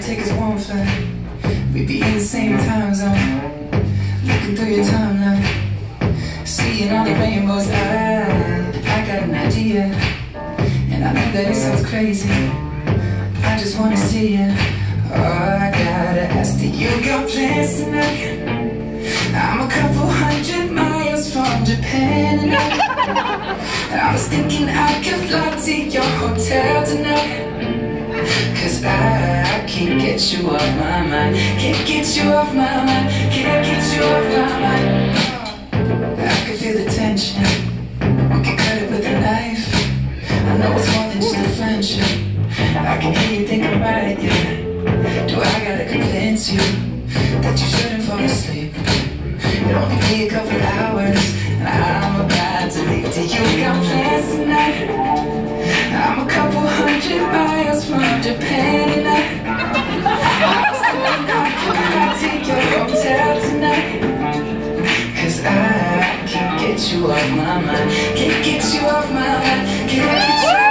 take us one flight. We'd be in the same time zone, looking through your timeline, seeing all the rainbows. I got an idea, and I know that it sounds crazy. I just wanna see you. Oh, I gotta ask, do you got plans tonight? I'm a couple hundred miles from Japan, and I was thinking I could fly to your hotel tonight. Cause I can't get you off my mind. Can't get you off my mind. Can't get you off my mind. I can feel the tension. We can cut it with a knife. I know it's more than just a friendship. I can hear you thinking about it, yeah. Do I gotta convince you that you shouldn't fall asleep? It'll only be a couple hours, and I'm about to leave. Do you got plans tonight? I'm a couple hundred miles from Japan, and I was thinking I could fly to your hotel tonight. Cause I can't get you off my mind. Can't get you off my mind. Can't get you off my mind.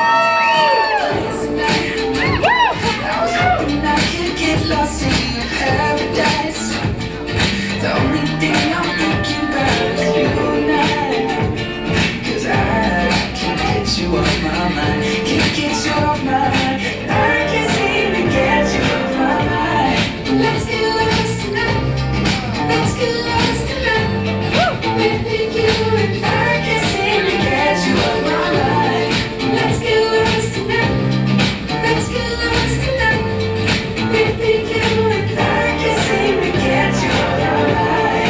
I was hoping I could get lost in your paradise. The only thing I'm thinking about is you and I. Cause I can't get you off my mind. Can't get you off my mind. I can't seem to get you off my mind. Let's get lost tonight. Let's get lost tonight. Baby, you and I can't seem to get you off my mind. Let's get lost tonight. Let's get lost tonight. Baby, you and I can't seem to get you off my mind.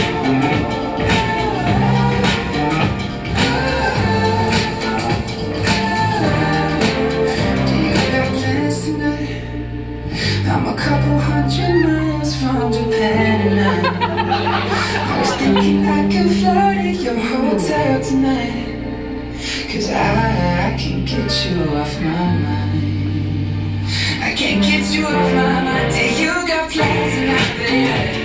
Do you got plans tonight? I'm a couple hundred miles from Japan, and I was thinking I could fly to your hotel tonight. Cause I can't get you off my mind. I can't get you off my mind. Do you got plans tonight, baby?